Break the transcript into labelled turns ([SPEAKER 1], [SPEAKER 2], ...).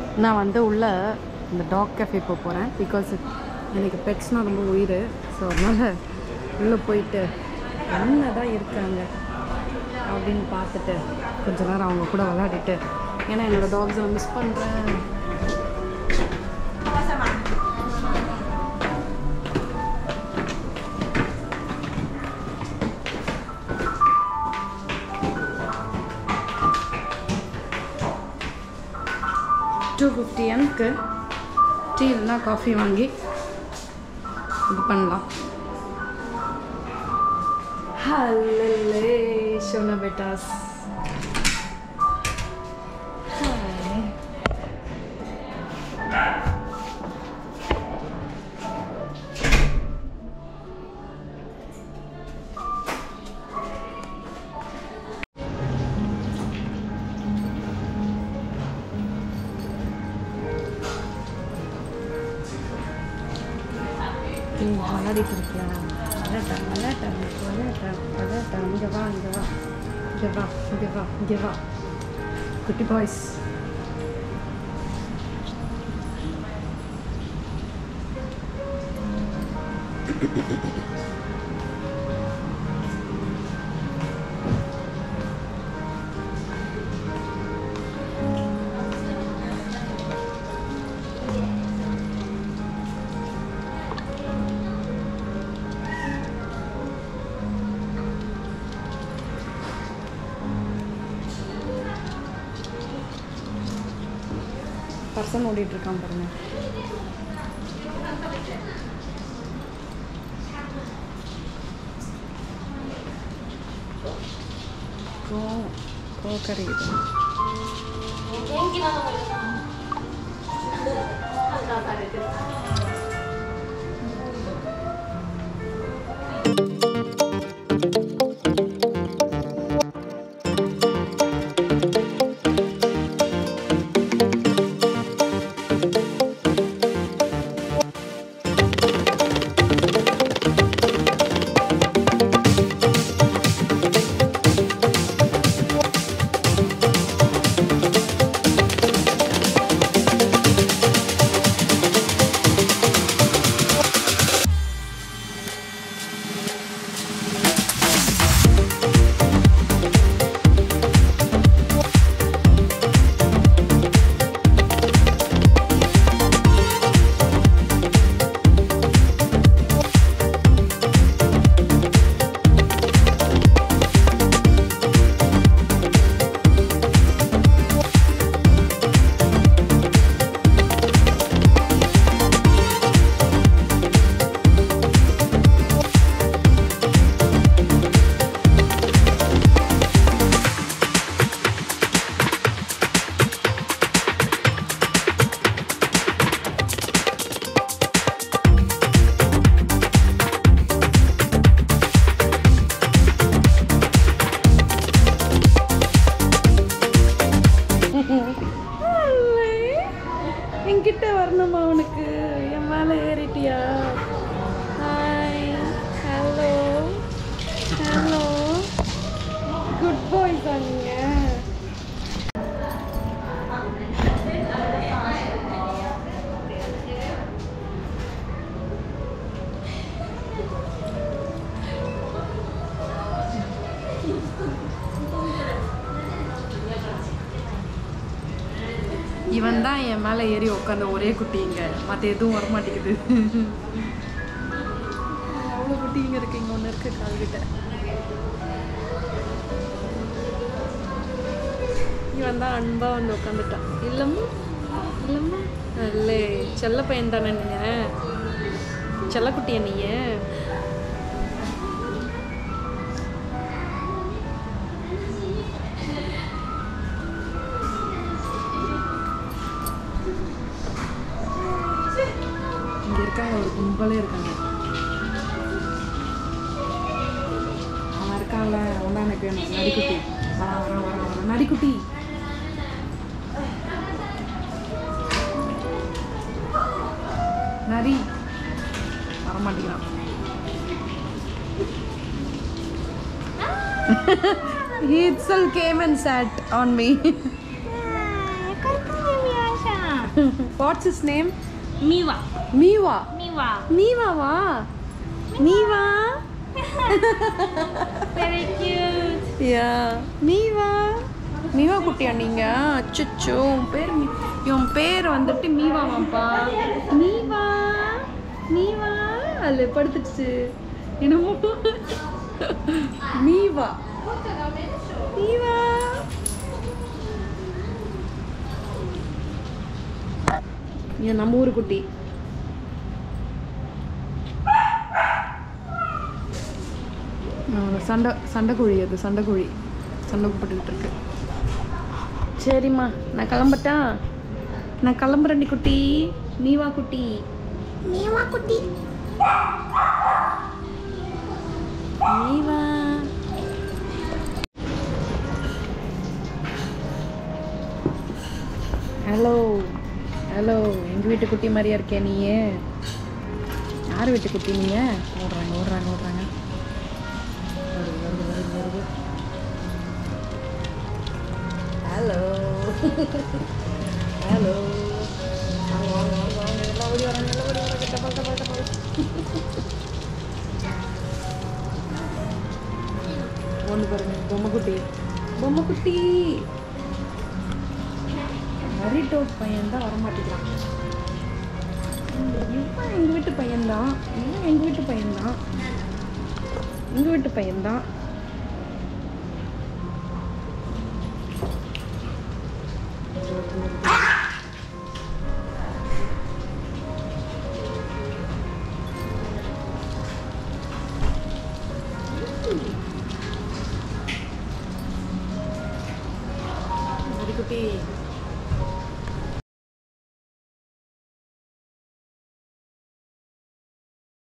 [SPEAKER 1] நான் வந்து உள்ள இந்த டாக் கேஃபே போக போகிறேன். பிகாஸ் எனக்கு பெட்ஸ்னால் ரொம்ப உயிர். ஸோ அதனால் உள்ளே போயிட்டு என்ன தான் இருக்காங்க அப்படின்னு பார்த்துட்டு கொஞ்ச நேரம் அவங்க கூட விளையாடிட்டு, ஏன்னா என்னோடய டாக்ஸை நான் மிஸ் பண்ணுறேன். $250 டீ இல்லைனா காஃபி வாங்கி இது பண்ணலாம். ஹல்லே ஷோனா பெட்டாஸ். விளையாடிட்டு இருக்கலாம். விளையாட்டா இங்கே வா இங்கே வா இங்கே வா இங்கே வா இங்கே வா குட்டி பாய்ஸ். பர்சன் ஓடிட்டு இருக்கான் பாருங்க. கறி என்கிட்ட வரணுமா உனக்கு? என் மேலே ஏறிட்டியா? Hi, hello hello, good boy தாங்க. இவன் தான் என் மேலே ஏறி உட்காந்த ஒரே குட்டிங்க, மற்ற எதுவும் வரமாட்டேங்குது. அவ்வளோ குட்டிங்க இருக்கு, இங்கே ஒன்று இருக்கு கால்கிட்ட. இவன் தான் அன்பாக வந்து உட்காந்துட்டான். இல்லைம்மா இல்லைம்மா, இல்லை செல்ல பையன் தானே நீங்கள், செல்லக்குட்டியா நீங்கள்? இங்கே இருக்காங்க, ஒரு கும்பலே இருக்காங்க. அவன் இருக்கான்ல, அவன் தான் எனக்கு வேணும். நரிக்குட்டி வர வர வர வர நரிக்குட்டி. நரி வரமாட்டேங்கிறான். He itself came and sat on me. What's his name?
[SPEAKER 2] Miwa.
[SPEAKER 1] Miwa.
[SPEAKER 2] Miwa.
[SPEAKER 1] Miwa வா? Miwa.
[SPEAKER 2] Very cute.
[SPEAKER 1] Yeah. Miwa. மீவா குட்டியா நீங்க? அச்சச்சோ உன் பேர் வந்துட்டு மீவாவாப்பா. மீவா மீவா அல்ல படுத்துச்சு என்னமோ. மீவா மீவா. ஏன் நம்ம ஊரு குட்டி. சண்டைக்குழி அது சண்டைக்குழி சண்டை போட்டுக்கிட்டு இருக்கு. சரிம்மா நான் கிளம்பட்டா? நான் கிளம்புறேன்டி குட்டி. மீவா குட்டி. மீவா குட்டி. மீவா. Hello hello. எங்கள் வீட்டு குட்டி மாதிரியா இருக்கே நீ? யார் வீட்டு குட்டி நீங்க? ஓடுறாங்க ஓடுறாங்க ஓடுறாங்க. வருது வருது வருது வருது. Hello hello. வாங்க வாங்க வாங்க வாங்க. எல்லாம் ஓடி வராங்க எல்லாம் ஓடி வராங்க. டபல் டபல் டபல். ஒன்று பாருங்க பொம்மைக்குட்டி. பொம்மைக்குட்டி. மரிட்டோட் பையன் தான் வரமாட்டேங்கிறான். இவன் எங்கள் வீட்டு பையன்தான். இவன் எங்கள் வீட்டு பையன்தான். எங்கள் வீட்டு பையன்தான். குட்டி